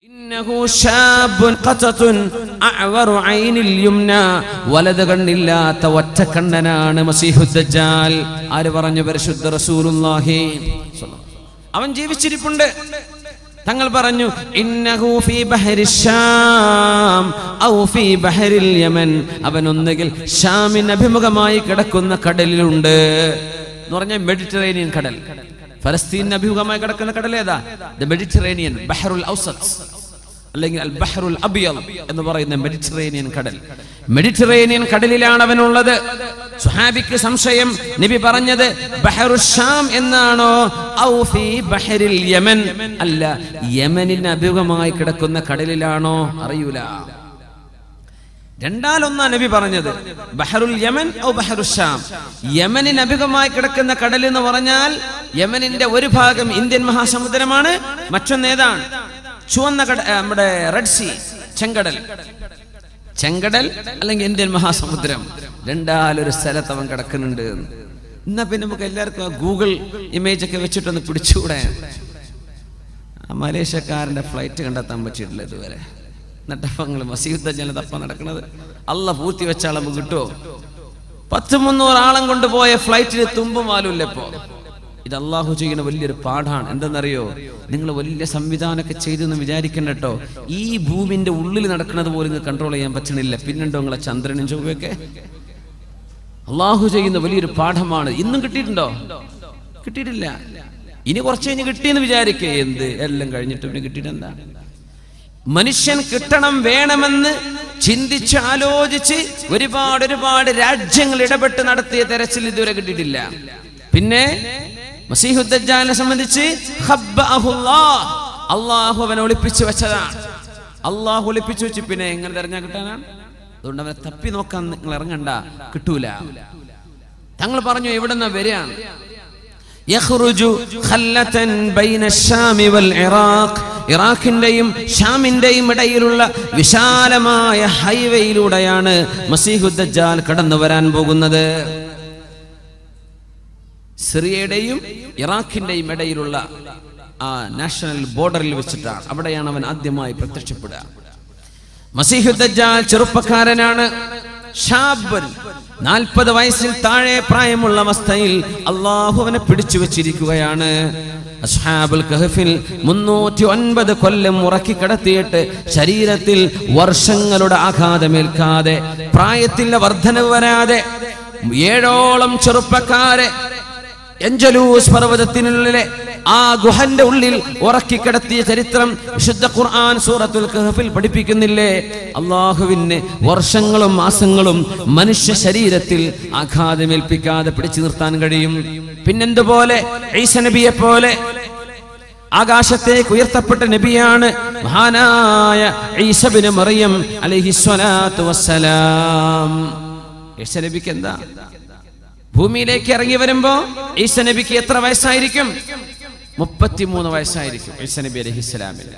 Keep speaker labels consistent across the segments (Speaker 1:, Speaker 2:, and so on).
Speaker 1: ഇന്നഹു ശാബുൻ ഖതതുൻ അഅവറു ഐനിൽ യുംനാ വലദ കണ്ണില്ലാത്ത ഒറ്റ കണ്ണനാണ് മസീഹുദ് ദജ്ജാൽ. ആര് പറഞ്ഞു? പരിശുദ്ധ റസൂലുള്ളാഹി. അവൻ ജീവിച്ചിരിപ്പുണ്ട്. തങ്ങൾ പറഞ്ഞു ഇന്നഹു ഫീ ബഹരിൽ ശാം ഔ ഫീ ബഹരിൽ യമൻ. അവൻ ഒന്നുകിൽ ഷാമിന് അഭിമുഖമായി കിടക്കുന്ന കടലിലുണ്ട് എന്ന് പറഞ്ഞാൽ മെഡിറ്ററേനിയൻ കടൽ. ഫലസ്തീനിന് അഭിമുഖമായി കിടക്കുന്ന കടൽ ഏതാ? ദ മെഡിറ്ററേനിയൻ, ബഹറുൽ ഔസത്ത് അല്ലെങ്കിൽ അൽ ബഹറുൽ അബിയൽ എന്ന് പറയുന്ന മെഡിറ്ററേനിയൻ കടൽ. മെഡിറ്ററേനിയൻ കടലിലാണ് അവനുള്ളത്. സുഹാബിക്ക് സംശയം, നബി പറഞ്ഞത് ബഹറുൽ ഷാം എന്നാണോ ഔ ഫീ ബഹരിൽ യമൻ, അല്ല യമനിന് അഭിമുഖമായി കിടക്കുന്ന കടലിലാണോ അറിയൂല. രണ്ടാലൊന്നാ നബി പറഞ്ഞത്, ബഹറുൽ യമൻ ഔ ബഹറുൽ ഷാം. യമനിന് അഭിമുഖമായി കിടക്കുന്ന കടൽ എന്ന് പറഞ്ഞാൽ യമനിന്റെ ഒരു ഭാഗം ഇന്ത്യൻ മഹാസമുദ്രമാണ്, മറ്റൊന്ന് ഏതാണ്? ചുവന്ന നമ്മുടെ റെഡ് സീ, ചെങ്കടൽ. ചെങ്കടൽ അല്ലെങ്കിൽ ഇന്ത്യൻ മഹാസമുദ്രം, രണ്ടാലൊരു സ്ഥലത്ത് അവൻ കിടക്കുന്നുണ്ട്. എന്നാ പിന്നെ നമുക്ക് എല്ലാവർക്കും ഗൂഗിൾ ഇമേജ് ഒക്കെ വെച്ചിട്ടൊന്ന് പിടിച്ചുകൂടെ? മലേഷ്യക്കാരന്റെ ഫ്ലൈറ്റ് കണ്ടെത്താൻ പറ്റിയിട്ടില്ല ഇതുവരെ. എന്നിട്ടങ്ങൾ മസീഹുദ് ദജ്ജാൽ തപ്പ നടക്കുന്നത്. അള്ള പൂർത്തി വെച്ചാൽ നമുക്ക് കിട്ടുമോ? 100-300 ആളം കൊണ്ടുപോയ ഫ്ലൈറ്റിന് തുമ്പും വാലുമില്ല ഇപ്പോ. ഇത് അള്ളാഹു ചെയ്യുന്ന വലിയൊരു പാഠാണ്. എന്തെന്നറിയോ? നിങ്ങൾ വലിയ സംവിധാനമൊക്കെ ചെയ്തെന്ന് വിചാരിക്കണ്ട കേട്ടോ. ഈ ഭൂമിന്റെ ഉള്ളിൽ നടക്കുന്നത് പോലും നിങ്ങൾക്ക് കൺട്രോൾ ചെയ്യാൻ പറ്റണില്ല. പിന്നെണ്ടോ നിങ്ങളെ ചന്ദ്രനും ചൊവ്വയൊക്കെ? അള്ളാഹു ചെയ്യുന്ന വലിയൊരു പാഠമാണ്. ഇന്നും കിട്ടിയിട്ടുണ്ടോ? കിട്ടിയിട്ടില്ല. ഇനി കുറച്ച് കഴിഞ്ഞ് കിട്ടിയെന്ന് വിചാരിക്കേ. എന്ത് എല്ലാം കഴിഞ്ഞിട്ട് പിന്നെ കിട്ടിയിട്ടെന്താ? മനുഷ്യൻ കിട്ടണം വേണമെന്ന് ചിന്തിച്ച് ആലോചിച്ച് ഒരുപാട് രാജ്യങ്ങൾ ഇടപെട്ട് നടത്തിയ തെരച്ചിൽ ഇതുവരെ കിട്ടിയിട്ടില്ല. പിന്നെ മസീഹുദ് ദജ്ജാലിനെ സംബന്ധിച്ച് അള്ളാഹു അവനെ ഒളിപ്പിച്ചു വെച്ചതാണ്. അള്ളാഹു ഒളിപ്പിച്ചു വെച്ച് പിന്നെ എങ്ങനെ തെരഞ്ഞാൽ കിട്ടാനാണ്? അതുകൊണ്ട് അവനെ തപ്പി നോക്കാൻ നിങ്ങൾ ഇറങ്ങണ്ട, കിട്ടൂല. തങ്ങൾ പറഞ്ഞു എവിടെന്നാ വരികയാണ്? ഇറാഖിന്റെയും ഷാമിന്റെയും ഇടയിലുള്ള വിശാലമായ ഹൈവേയിലൂടെയാണ് മസീഹുദ് ദജ്ജാൽ കടന്നു വരാൻ പോകുന്നത്. സിറിയയുടെയും ഇറാഖിന്റെയും ഇടയിലുള്ള ആ നാഷണൽ ബോർഡറിൽ വെച്ചിട്ടാണ്. അവിടെയാണ് അവൻ ആദ്യമായി പ്രത്യക്ഷപ്പെടുക. മസീഹുദ് ദജ്ജാൽ ചെറുപ്പക്കാരനാണ്. ഷാബൻ, 40 വയസ്സിൽ താഴെ പ്രായമുള്ള അവസ്ഥയിൽ അള്ളാഹു അവനെ പിടിച്ചു വെച്ചിരിക്കുകയാണ്. അസ്ഹാബുൽ കഹ്ഫിൽ 309 കൊല്ലം ഉറക്കി കിടത്തിയിട്ട് ശരീരത്തിൽ വർഷങ്ങളുടെ ആഘാതമേൽക്കാതെ, പ്രായത്തിന്റെ വർധനവ് വരാതെ 7ഓളം ചെറുപ്പക്കാരെ എഞ്ചലൂസ് പർവ്വതത്തിനുള്ളിലെ ആ ഗുഹന്റെ ഉള്ളിൽ ഉറക്കിക്കിടത്തിയ ചരിത്രം വിശുദ്ധ ഖുർആൻ സൂറത്തുൽ കഹ്ഫിൽ പഠിപ്പിക്കുന്നില്ലേ? അള്ളാഹുവിന് വർഷങ്ങളും മാസങ്ങളും മനുഷ്യ ശരീരത്തിൽ ആഘാതമേൽപ്പിക്കാതെ പിടിച്ചു നിർത്താൻ കഴിയും. പിന്നെന്തുപോലെ ഈസ നബിയെ പോലെ ആകാശത്തേക്ക് ഉയർത്തപ്പെട്ട നബിയാണ് മഹാനായ ഈസ ഇബ്നു മറിയം അലൈഹിസ്സലാത്തു വസ്സലാം. ഈസ നബിക്ക് എന്താ? ഭൂമിയിലേക്ക് ഇറങ്ങി വരുമ്പോ ഈസ നബിക്ക് എത്ര വയസ്സായിരിക്കും? 33 വയസ്സായിരിക്കും ഈസ നബി അലൈഹിസ്സലാമിന്.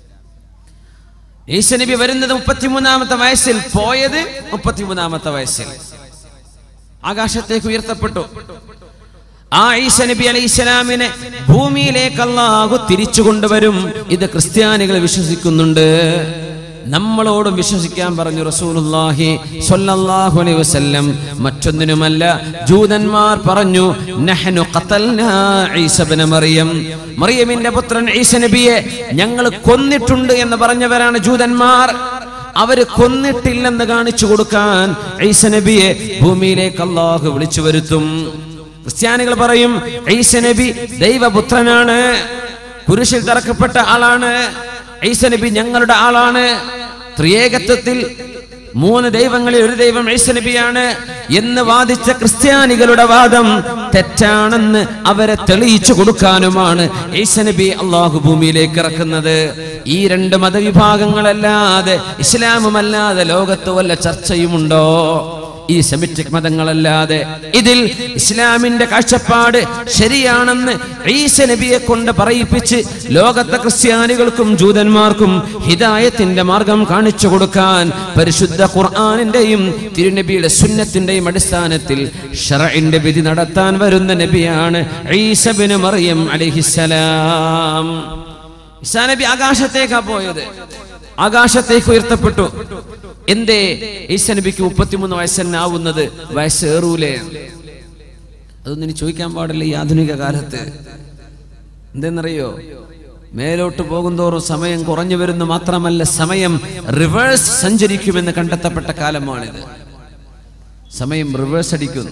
Speaker 1: ഈസ നബി വരുന്നത് 33-ാമത്തെ വയസ്സിൽ, പോയത് 33-ാമത്തെ വയസ്സിൽ. ആകാശത്തേക്ക് ഉയർത്തപ്പെട്ടു. ആ ഈസ നബി അലൈഹിസ്സലാമിനെ ഭൂമിയിലേക്ക് അല്ലാഹു തിരിച്ചു കൊണ്ടുവരും. ഇത് ക്രിസ്ത്യാനികൾ വിശ്വസിക്കുന്നുണ്ട്. നമ്മളോടും വിശ്വസിക്കാൻ പറഞ്ഞു റസൂലുള്ളാഹി സ്വല്ലല്ലാഹു അലൈഹി വസല്ലം. മറ്റൊന്നിനുമല്ല, ജൂതന്മാർ പറഞ്ഞു നഹ്നു ഖതൽനാ ഈസ ഇബ്നു മറിയം, മറിയമിന്റെ പുത്രൻ ഈസ നബിയെ ഞങ്ങൾ കൊന്നിട്ടുണ്ട് എന്ന് പറഞ്ഞവരാണ് ജൂതന്മാർ. അവര് കൊന്നിട്ടില്ലെന്ന് കാണിച്ചു കൊടുക്കാൻ ഈസ നബിയെ ഭൂമിയിലേക്ക് അല്ലാഹു വിളിച്ചു വരുത്തും. ക്രിസ്ത്യാനികൾ പറയും ഈസ നബി ദൈവപുത്രനാണ്, കുരിശിൽ തറക്കപ്പെട്ട ആളാണ്. ഈസ നബി ഞങ്ങളുടെ ആളാണ്. ത്രിയേകത്വത്തിൽ 3 ദൈവങ്ങളിൽ ഒരു ദൈവം ഈസ നബിയാണ് എന്ന് വാദിച്ച ക്രിസ്ത്യാനികളുടെ വാദം തെറ്റാണെന്ന് അവരെ തെളിയിച്ചു കൊടുക്കാനുമാണ് ഈസ നബി അള്ളാഹു ഭൂമിയിലേക്ക് ഇറക്കുന്നത്. ഈ 2 മതവിഭാഗങ്ങളല്ലാതെ, ഇസ്ലാമുമല്ലാതെ ലോകത്ത് വല്ല ചർച്ചയുമുണ്ടോ? ഈ സെമിറ്റിക് മതങ്ങളല്ലാതെ. ഇതിൽ ഇസ്ലാമിന്റെ കാഴ്ചപ്പാട് ശരിയാണെന്ന് ഈസ നബിയെ കൊണ്ട് പറയിപ്പിച്ച് ലോകത്തെ ക്രിസ്ത്യാനികൾക്കും ജൂതന്മാർക്കും ഹിദായത്തിന്റെ മാർഗം കാണിച്ചു കൊടുക്കാൻ പരിശുദ്ധ ഖുർആനിന്റെയും തിരുനബിയുടെ സുന്നത്തിന്റെയും അടിസ്ഥാനത്തിൽ ശറഇന്റെ വിധി നടത്താൻ വരുന്ന നബിയാണ് ഈസ ഇബ്നു മറിയം അലൈഹിസ്സലാം. ഈസാ നബി ആകാശത്തേക്കാ പോയത്, ആകാശത്തേക്ക് ഉയർത്തപ്പെട്ടു. എന്തേ ഈസാ നബിക്ക് 33 വയസ്സെന്നാവുന്നത്? വയസ്സേറൂലേ? അതൊന്നും ഇനി ചോദിക്കാൻ പാടില്ല ഈ ആധുനിക കാലത്ത്. എന്തെന്നറിയോ? മേലോട്ട് പോകുന്തോറും സമയം കുറഞ്ഞു വരുന്നു. മാത്രമല്ല, സമയം റിവേഴ്സ് സഞ്ചരിക്കുമെന്ന് കണ്ടെത്തപ്പെട്ട കാലമാണിത്. സമയം റിവേഴ്സ് അടിക്കുന്നു,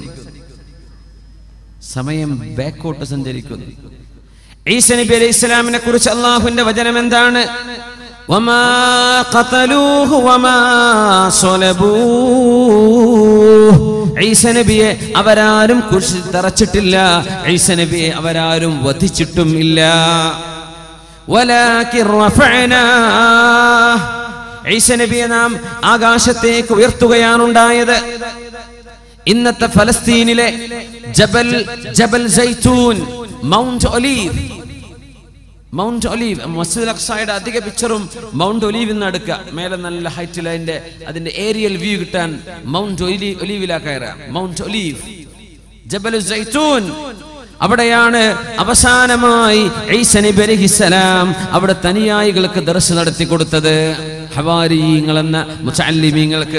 Speaker 1: സമയം ബാക്കോട്ട് സഞ്ചരിക്കുന്നു. ഈസാ നബി അലൈഹി ഇസ്ലാമിനെ കുറിച്ച് അല്ലാഹുവിന്റെ വചനം എന്താണ്? വമാ ഖതലൂഹു വമാ സ്വലബൂഹു. ഈസാ നബിയെ അവരാരും കുരിശിൽ തറച്ചിട്ടില്ല, ഈസാ നബിയെ അവരാരും വധിച്ചിട്ടും ഇല്ല. വലാകിൻ റഫഅനാഹ്. ഈസാ നബിയെ നാം ആകാശത്തേക്ക് ഉയർത്തുകയാണ് ഉണ്ടായത്. ഇന്നത്തെ ഫലസ്തീനിലെ ജബൽ സൈത്തൂൻ, മൗണ്ട് ഒലീവ്, മസ്ജിദുൽ അഖ്സയുടെ അധിക പിക്ചറും മൗണ്ട് ഒലീവിൽ നിന്ന് എടുക്കുക. മേലെ നല്ല ഹൈറ്റിൽ അതിന്റെ ഏരിയൽ വ്യൂ കിട്ടാൻ മൗണ്ട് ഒലീവിലാ കയറുക. മൗണ്ട് ഒലീവ്, ജബൽ സൈത്തൂൻ, അവിടെയാണ് അവസാനമായി ഈസാ നബി അലൈഹിസ്സലാം അവിടെ തനിയായികൾക്ക് ദർസ് നടത്തി കൊടുത്തത്. ഹവാരിയീങ്ങൾ എന്ന മുതഅല്ലിമീങ്ങൾക്ക്.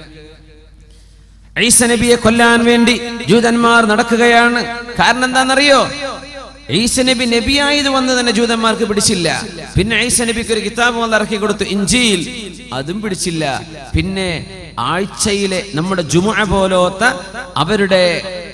Speaker 1: ഈസാ നബിയെ കൊല്ലാൻ വേണ്ടി ജൂതന്മാർ നടക്കുകയാണ്. കാരണം എന്താണെന്നറിയോ? ഈസാ നബി നബിയായത് വന്ന് തന്നെ ജൂതന്മാർക്ക് പിടിച്ചില്ല. പിന്നെ ഈസാ നബിക്ക് ഒരു കിതാബ് വന്ന് ഇറക്കി കൊടുത്തു, ഇഞ്ചീൽ, അതും പിടിച്ചില്ല. പിന്നെ ആഴ്ചയിലെ നമ്മുടെ ജുമുഅ പോലത്തെ അവരുടെ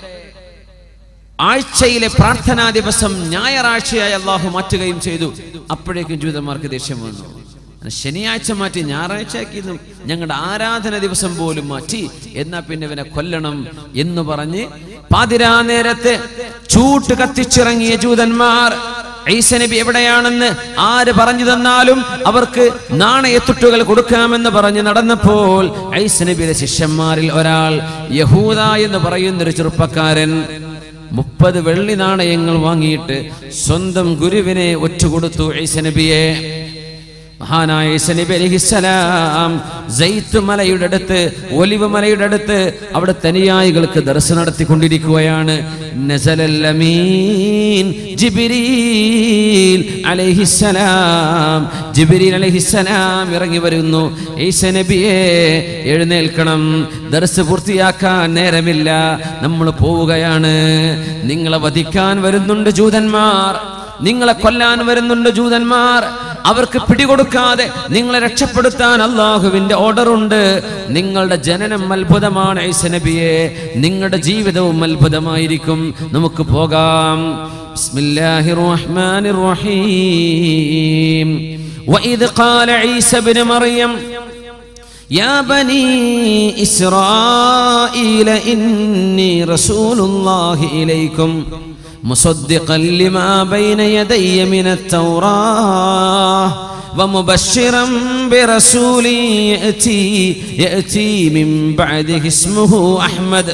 Speaker 1: ആഴ്ചയിലെ പ്രാർത്ഥനാ ദിവസം ഞായറാഴ്ചയായി അള്ളാഹു മാറ്റുകയും ചെയ്തു. അപ്പോഴേക്കും ജൂതന്മാർക്ക് ദേഷ്യം വന്നു. ശനിയാഴ്ച മാറ്റി ഞായറാഴ്ചയാക്കി, ഞങ്ങളുടെ ആരാധന ദിവസം പോലും മാറ്റി, എന്നാ പിന്നെ ഇവനെ കൊല്ലണം എന്ന് പറഞ്ഞ് പാതിരാ നേരത്ത് ചൂട്ട് കത്തിച്ചിറങ്ങിയ ജൂതന്മാർ ഈസാ നബി എവിടെയാണെന്ന് ആര് പറഞ്ഞു തന്നാലും അവർക്ക് നാണയത്തുട്ടുകൾ കൊടുക്കാമെന്ന് പറഞ്ഞ് നടന്നപ്പോൾ ഈസാ നബിയുടെ ശിഷ്യന്മാരിൽ ഒരാൾ, യഹൂദ എന്ന് പറയുന്നൊരു ചെറുപ്പക്കാരൻ, 30 വെള്ളി നാണയങ്ങൾ വാങ്ങിയിട്ട് സ്വന്തം ഗുരുവിനെ ഒറ്റുകൊടുത്തു ഈസാ നബിയെ. മഹാനായ ഈസാ നബി അലൈഹിസ്സലാം സൈത്ത് മലയുടെ അടുത്ത്, ഒലിവ് മലയുടെ അടുത്ത് അവിടെ തനിയായികൾക്ക് ദർസ് നടത്തിക്കൊണ്ടിരിക്കുകയാണ്. നസലൽ അമീൻ ജിബ്രീൽ അലൈഹിസ്സലാം, ജിബ്രീൽ അലൈഹിസ്സലാം ഇറങ്ങി വരുന്നു. ഈസാ നബിയെ എഴുന്നേൽക്കണം, ദർസ് പൂർത്തിയാക്കാൻ നേരമില്ല, നമ്മൾ പോവുകയാണ്. നിങ്ങളെ വധിക്കാൻ വരുന്നുണ്ട് ജൂതന്മാർ, നിങ്ങളെ കൊല്ലാൻ വരുന്നുണ്ട് ജൂതന്മാർ. അവർക്ക് പിടികൊടുക്കാതെ നിങ്ങളെ രക്ഷപ്പെടുത്താൻ അള്ളാഹുവിന്റെ ഓർഡർ ഉണ്ട്. നിങ്ങളുടെ ജനനം അത്ഭുതമാണ് ഈസാ നബിയെ, നിങ്ങളുടെ ജീവിതവും അത്ഭുതമായിരിക്കും. നമുക്ക് പോകാം. ബിസ്മില്ലാഹിർ റഹ്മാനിർ റഹീം. വഇദ് ഖാല ഈസാ ഇബ്നു മറിയം യാ ബനീ ഇസ്രായീല ഇന്നി റസൂലുള്ളാഹി ഇലൈക്കും مصدقا لما بين يدي من التوراة ومبشرا برسول يأتي من بعده اسمه أحمد.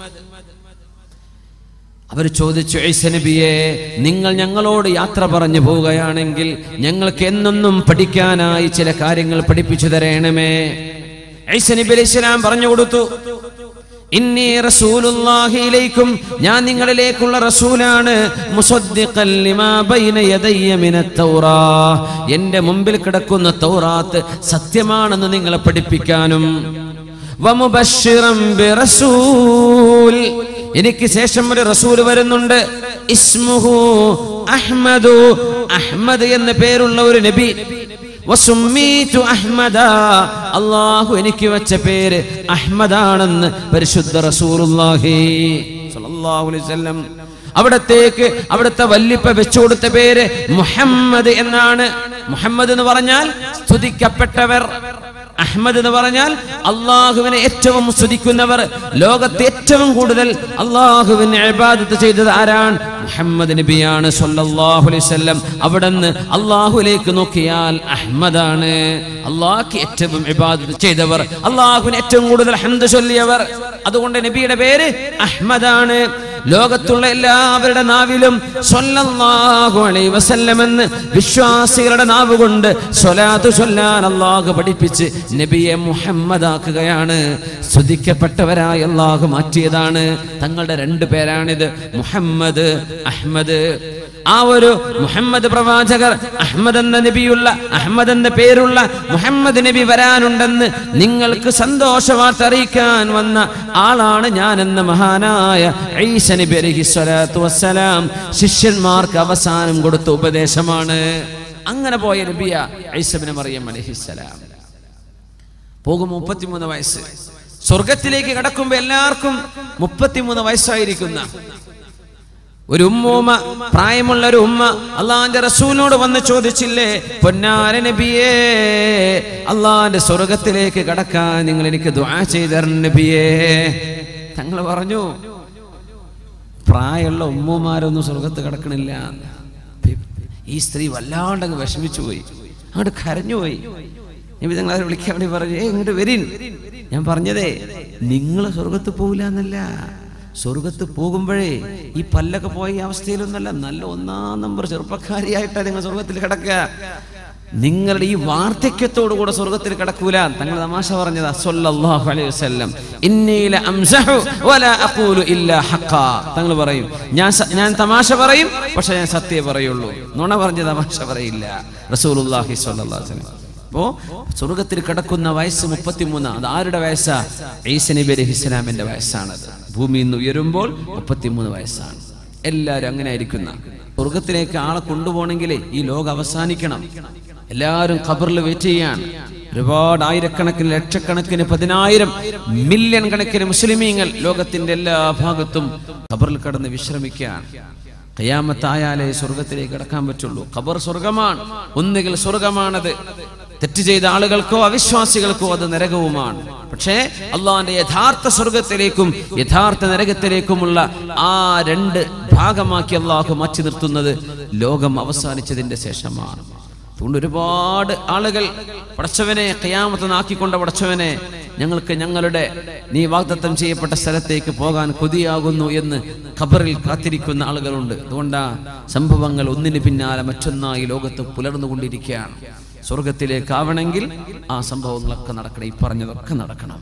Speaker 1: അവർ ചോദിച്ചു, ഈസാ നബിയെ, നിങ്ങൾ ഞങ്ങളോട് യാത്ര പറഞ്ഞു പോവുകയാണെങ്കിൽ ഞങ്ങൾക്ക് എന്നൊന്നും പഠിക്കാനായി ചില കാര്യങ്ങൾ പഠിപ്പിച്ചു തരണമേ. ഈസാ നബി അലൈഹി സ്വലാം പറഞ്ഞു കൊടുത്തു, ഇന്നി റസൂലുള്ളാഹി ഇലൈക്കും, ഞാൻ നിങ്ങളിലേക്കുള്ള റസൂലാണ്. മുസദ്ദിഖൻ ലിമാ ബൈന യദയ്യ മിനത് തൗറാത്ത്, എൻ്റെ മുമ്പിൽ കിടക്കുന്ന തൗറാത്ത് സത്യമാണെന്ന് നിങ്ങളെ പഠിപ്പിക്കാനും. വമുബശ്ശിറൻ ബിറസൂൽ, എനിക്ക് ശേഷം ഒരു റസൂൽ വരുന്നുണ്ട്. ഇസ്മുഹു അഹ്മദു, അഹ്മദ് എന്ന പേരുള്ള ഒരു നബി. വസുമ്മീതു അഹ്മദ, അല്ലാഹു എനിക്ക് വെച്ച പേര് അഹ്മദാണെന്ന് പരിശുദ്ധ റസൂലുള്ളാഹി സ്വല്ലല്ലാഹു അലൈഹി വസല്ലം. അവിടുത്തെ വല്ലിപ്പ വെച്ചു കൊടുത്ത പേര് മുഹമ്മദ് എന്നാണ്. മുഹമ്മദ് എന്ന് പറഞ്ഞാൽ സ്തുതിക്കപ്പെട്ടവർ, അഹ്മദ് എന്ന് പറഞ്ഞാൽ അള്ളാഹുവിനെ ഏറ്റവും സ്തുതിക്കുന്നവർ. ലോകത്തെ ഏറ്റവും കൂടുതൽ അള്ളാഹുവിനെ ഇബാദത്ത് ചെയ്തത് ആരാണ്? മുഹമ്മദ് നബിയാണ് സ്വല്ലല്ലാഹു അലൈഹി വസല്ലം. അവിടുന്ന് അള്ളാഹുലേക്ക് നോക്കിയാൽ അഹ്മദാണ്. അള്ളാഹ്ക്ക് ഏറ്റവും ഇബാദത്ത് ചെയ്തവർ, അള്ളാഹുവിന് ഏറ്റവും കൂടുതൽ ഹംദ് ചൊല്ലിയവർ. അതുകൊണ്ട് നബിയുടെ പേര് അഹ്മദാണ്. ലോകത്തുള്ള എല്ലാവരുടെ നാവിലും സ്വല്ലല്ലാഹു അലൈഹി വസല്ലം എന്ന് വിശ്വാസികളുടെ നാവ് കൊണ്ട് സ്വലാത്ത് ചൊല്ലാൻ അള്ളാഹു പഠിപ്പിച്ച് നബിയെ മുഹമ്മദാക്കുകയാണ്. സ്തുതിക്കപ്പെട്ടവരായി അള്ളാഹു മാറ്റിയതാണ്. തങ്ങളുടെ 2 പേരാണിത്, മുഹമ്മദ്, അഹ്മദ്. ആ ഒരു മുഹമ്മദ് പ്രവാചകർ, അഹ്മദ് എന്ന നബിയുള്ള, അഹ്മദ് എന്ന പേരുള്ള മുഹമ്മദ് നബി വരാനുണ്ടെന്ന് നിങ്ങൾക്ക് സന്തോഷവാർത്ത അറിയിക്കാൻ വന്ന ആളാണ് ഞാനെന്ന മഹാനായ ഈസ നബി അലൈഹിസ്സലാത്തു വസ്സലാം ശിഷ്യന്മാർക്ക് അവസാനം കൊടുത്ത ഉപദേശമാണ്. അങ്ങനെ പോയ നബിയ ഈസ ഇബ്നു മറിയം അലൈഹിസ്സലാം. പോകും 33 വയസ്സ്. സ്വർഗത്തിലേക്ക് കടക്കുമ്പോ എല്ലാവർക്കും 33 വയസ്സായിരിക്കുന്ന ഒരു ഉമ്മൂമ്മ, പ്രായമുള്ള ഒരു ഉമ്മ അള്ളാന്റെ റസൂലിനോട് വന്ന് ചോദിച്ചില്ലേ, പൊന്നാര നബിയേ, അള്ളാന്റെ സ്വർഗത്തിലേക്ക് കടക്കാൻ നിങ്ങൾ എനിക്ക് ദുആ ചെയ്തു തരണം നബിയേ. തങ്ങൾ പറഞ്ഞു, പ്രായമുള്ള ഉമ്മമാരൊന്നും സ്വർഗത്ത് കിടക്കണില്ല. ഈ സ്ത്രീ വല്ലാണ്ടങ്ങ് വിഷമിച്ചു പോയി, അങ്ങോട്ട് കരഞ്ഞുപോയി. നബി തങ്ങൾ അവരെ വിളിക്കാൻ വേണ്ടി പറഞ്ഞു, ഇങ്ങോട്ട് വരീൻ. ഞാൻ പറഞ്ഞതേ, നിങ്ങൾ സ്വർഗത്ത് പോകില്ല എന്നല്ല, സ്വർഗത്ത് പോകുമ്പോഴേ ഈ പല്ലൊക്കെ പോയ ഈ അവസ്ഥയിലൊന്നല്ല, നല്ല 1-ാം നമ്പർ ചെറുപ്പക്കാരിയായിട്ടാണ് നിങ്ങൾ സ്വർഗത്തിൽ കിടക്കുക. നിങ്ങളുടെ ഈ വാർദ്ധക്യത്തോടു കൂടെ സ്വർഗത്തിൽ കിടക്കൂല. തങ്ങൾ തമാശ പറഞ്ഞതാ സല്ലല്ലാഹു അലൈഹി വസല്ലം, ഇന്നി ലഅംസഹു വലാ അഖൂലു ഇല്ലാ ഹഖാ. തങ്ങൾ പറയും, ഞാൻ തമാശ പറയും, പക്ഷെ ഞാൻ സത്യം പറയുള്ളൂ, നുണ പറഞ്ഞ തമാശ പറയില്ല. റസൂലുള്ളാഹി സ്വല്ലല്ലാഹു അലൈഹി വസല്ലം. അപ്പോ സ്വർഗത്തിൽ കിടക്കുന്ന വയസ്സ് 33. അത് ആരുടെ വയസ്സാ? ഈസ നബി അലൈഹിസ്സലാമിന്റെ വയസ്സാണത്. ഭൂമിയിൽ നിന്ന് ഉയരുമ്പോൾ 33 വയസ്സാണ്. എല്ലാവരും അങ്ങനെ ആയിരിക്കുന്ന. സ്വർഗത്തിലേക്ക് ആളെ കൊണ്ടുപോകണമെങ്കിൽ ഈ ലോകം അവസാനിക്കണം. എല്ലാവരും ഖബറിൽ വെയിറ്റ് ചെയ്യാണ്. ഒരുപാട് ആയിരക്കണക്കിന്, ലക്ഷക്കണക്കിന്, 10,000 മില്യൺ കണക്കിന് മുസ്ലിമീങ്ങൾ ലോകത്തിന്റെ എല്ലാ ഭാഗത്തും ഖബറിൽ കിടന്ന് വിശ്രമിക്കുകയാണ്. ഖിയാമത്തായാലേ സ്വർഗത്തിലേക്ക് കടക്കാൻ പറ്റുള്ളൂ. ഖബർ സ്വർഗമാണ്. ഒന്നുകിൽ സ്വർഗമാണത്, തെറ്റ് ചെയ്ത ആളുകൾക്കോ അവിശ്വാസികൾക്കോ അത് നരകവുമാണ്. പക്ഷേ അള്ളാഹിന്റെ യഥാർത്ഥ സ്വർഗത്തിലേക്കും യഥാർത്ഥ നരകത്തിലേക്കുമുള്ള ആ 2 ഭാഗമാക്കി അള്ളാഹു മാറ്റി നിർത്തുന്നത് ലോകം അവസാനിച്ചതിന്റെ ശേഷമാണ്. അതുകൊണ്ട് ഒരുപാട് ആളുകൾ, പടച്ചവനെ ഖിയാമത്ത് നാക്കിക്കൊണ്ട പടച്ചവനെ, ഞങ്ങൾക്ക് ഞങ്ങളുടെ നീ വാഗ്ദത്തം ചെയ്യപ്പെട്ട സ്ഥലത്തേക്ക് പോകാൻ കൊതിയാകുന്നു എന്ന് ഖബറിൽ കാത്തിരിക്കുന്ന ആളുകളുണ്ട്. അതുകൊണ്ടാ സംഭവങ്ങൾ ഒന്നിന് പിന്നാലെ മറ്റൊന്നായി ലോകത്ത് പുലർന്നുകൊണ്ടിരിക്കുകയാണ്. സ്വർഗത്തിലേക്കാവണമെങ്കിൽ ആ സംഭവങ്ങളൊക്കെ നടക്കണം, ഈ പറഞ്ഞതൊക്കെ നടക്കണം.